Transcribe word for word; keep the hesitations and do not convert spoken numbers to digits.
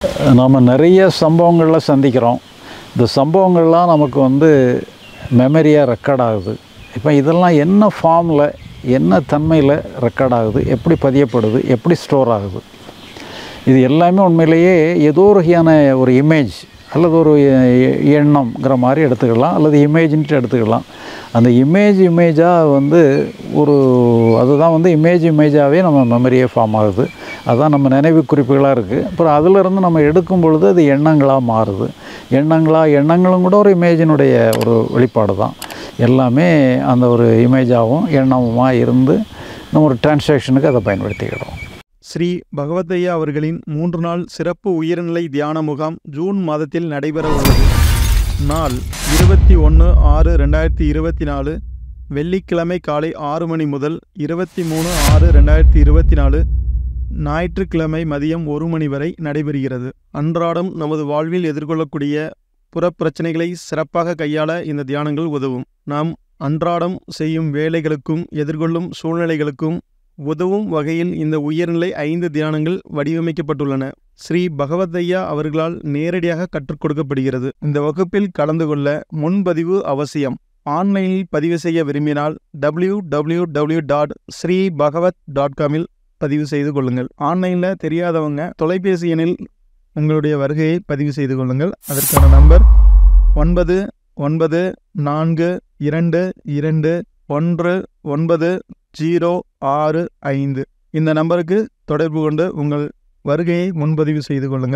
நம்ம நிறைய சம்பவங்களை சந்திக்கிறோம். இந்த சம்பவங்கள்லாம் நமக்கு வந்து மெமரியாக ரெக்கார்ட் ஆகுது. இப்போ இதெல்லாம் என்ன ஃபார்மில், என்ன தன்மையில் ரெக்கார்ட் ஆகுது, எப்படி பதியப்படுது, எப்படி ஸ்டோர் ஆகுது, இது எல்லாமே உண்மையிலேயே ஏதோ ஒரு வகையான ஒரு இமேஜ் அல்லது ஒரு எண்ணம்ங்கிற மாதிரி எடுத்துக்கலாம், அல்லது இமேஜ்ன்ட்டு எடுத்துக்கலாம். அந்த இமேஜ் இமேஜாக வந்து ஒரு அதுதான் வந்து இமேஜ் இமேஜாகவே நம்ம மெமரியே ஃபார்ம் ஆகுது. அதுதான் நம்ம நினைவு குறிப்புகளாக இருக்குது. அப்புறம் அதிலிருந்து நம்ம எடுக்கும் பொழுது அது எண்ணங்களாக மாறுது. எண்ணங்களாக எண்ணங்களும் கூட ஒரு இமேஜினுடைய ஒரு வெளிப்பாடு தான். எல்லாமே அந்த ஒரு இமேஜாகவும் எண்ணமுமா இருந்து நம்ம ஒரு டிரான்சாக்ஷனுக்கு அதை பயன்படுத்திக்கிறோம். ஸ்ரீ பகவத்தையா அவர்களின் மூன்று நாள் சிறப்பு உயர்நிலை தியான முகாம் ஜூன் மாதத்தில் நடைபெற உள்ளது. நாள் இருபத்தி ஒன்று ஆறு ரெண்டாயிரத்தி இருபத்தி நாலு வெள்ளிக்கிழமை காலை ஆறு மணி முதல் இருபத்தி மூணு ஆறு ரெண்டாயிரத்தி இருபத்தி நாலு ஞாயிற்றுக்கிழமை மதியம் ஒரு மணி வரை நடைபெறுகிறது. அன்றாடம் நமது வாழ்வில் எதிர்கொள்ளக்கூடிய புறப்பிரச்சனைகளை சிறப்பாக கையாள இந்த தியானங்கள் உதவும். நாம் அன்றாடம் செய்யும் வேலைகளுக்கும் எதிர்கொள்ளும் சூழ்நிலைகளுக்கும் உதவும் வகையில் இந்த உயர்நிலை ஐந்து தியானங்கள் வடிவமைக்கப்பட்டுள்ளன. ஸ்ரீ பகவத்தையா அவர்களால் நேரடியாக கற்றுக் கொடுக்கப்படுகிறது. இந்த வகுப்பில் கலந்து கொள்ள முன்பதிவு அவசியம். ஆன்லைனில் பதிவு செய்ய விரும்பினால் W W W dot Sri Bhagavat dot காமில் பதிவு செய்து கொள்ளுங்கள். ஆன்லைனில் தெரியாதவங்க தொலைபேசி எண்ணில் உங்களுடைய வருகையை பதிவு செய்து கொள்ளுங்கள். அதற்கான நம்பர் ஒன்பது ஒன்பது நான்கு இரண்டு இரண்டு ஒன்று ஒன்பது ஜீரோ ஆறு ஐந்து. இந்த நம்பருக்கு தொடர்பு கொண்டு உங்கள் வருகையை முன்பதிவு செய்து கொள்ளுங்கள்.